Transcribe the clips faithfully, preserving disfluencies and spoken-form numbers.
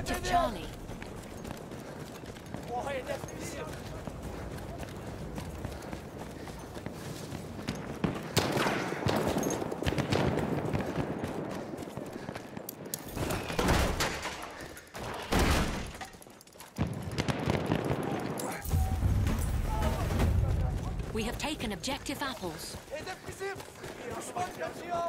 objective Charlie. We have taken objective apples. Hedef bizim. Düşman kaçıyor.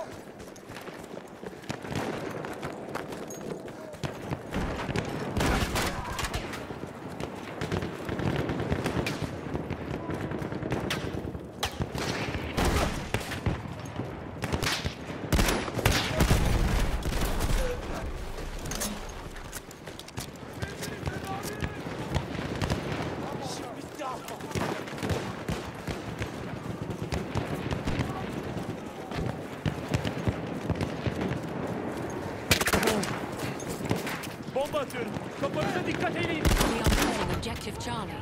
Bomba atıyorum. Kafanıza dikkat edin. We are losing objective Charlie.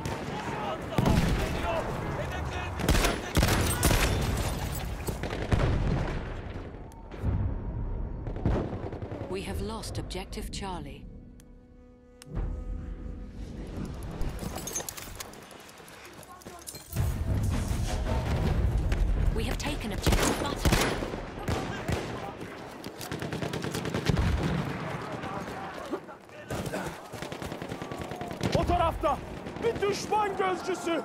We have lost objective Charlie. We have taken objective butter. O tarafta bir düşman gözcüsü.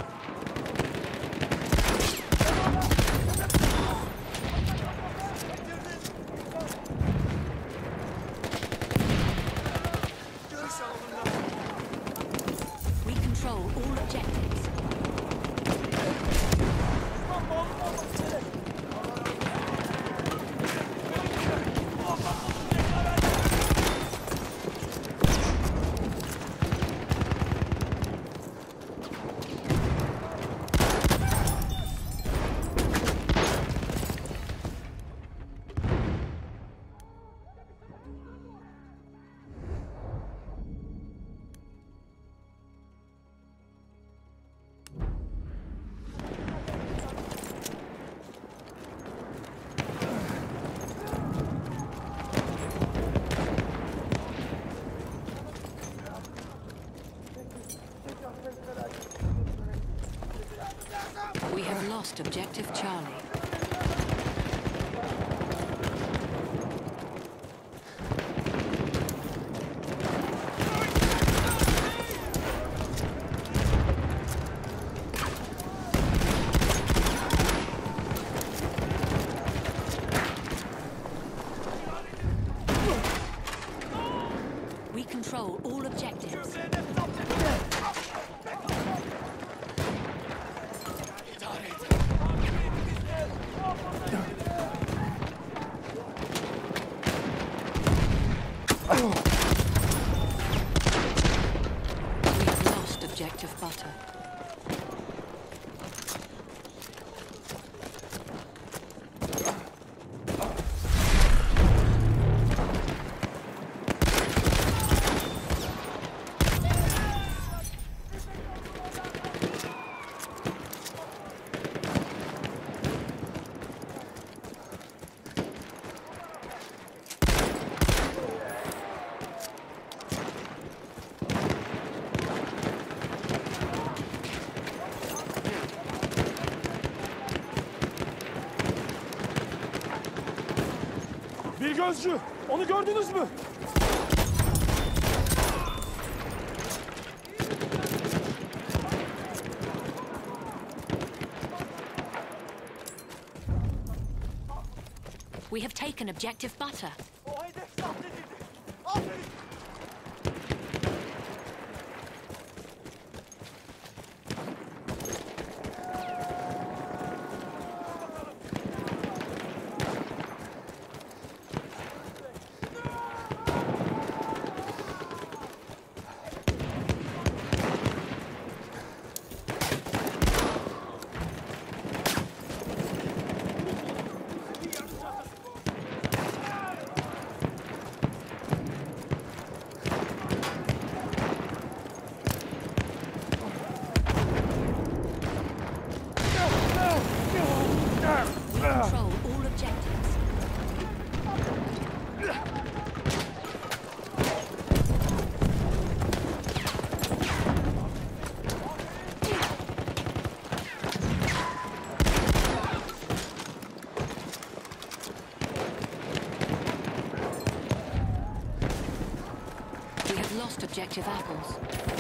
We control all objectives. We have lost objective Charlie. We control all objectives. We have lost objective butter. Bir gözcü. Onu gördünüz mü? We have taken objective butter. O hedef zapt edildi. Aferin. objective apples.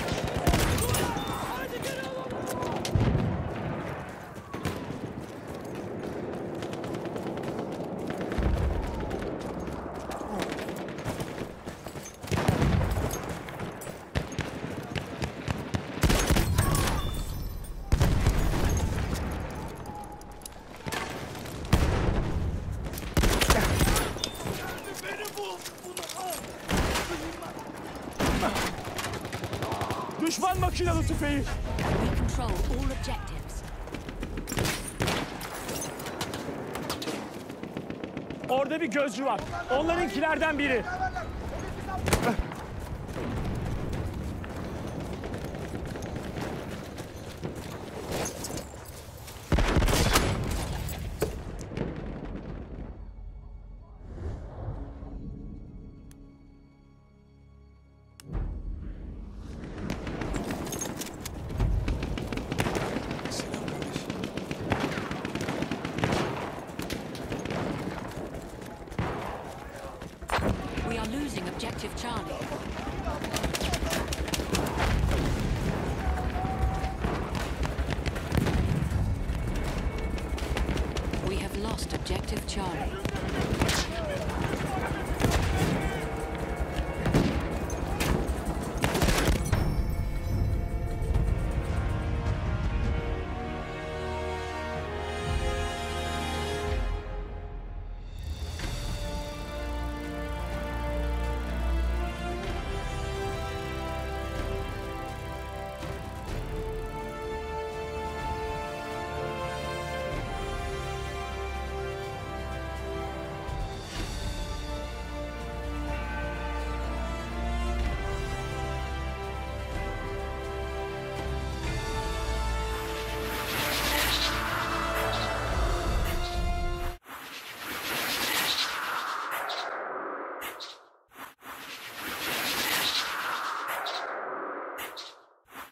Düşman makinalı tüfeği. We control all objectives. Orada bir gözcü var. Onlarınkilerden biri. We are losing objective Charlie. We have lost objective Charlie.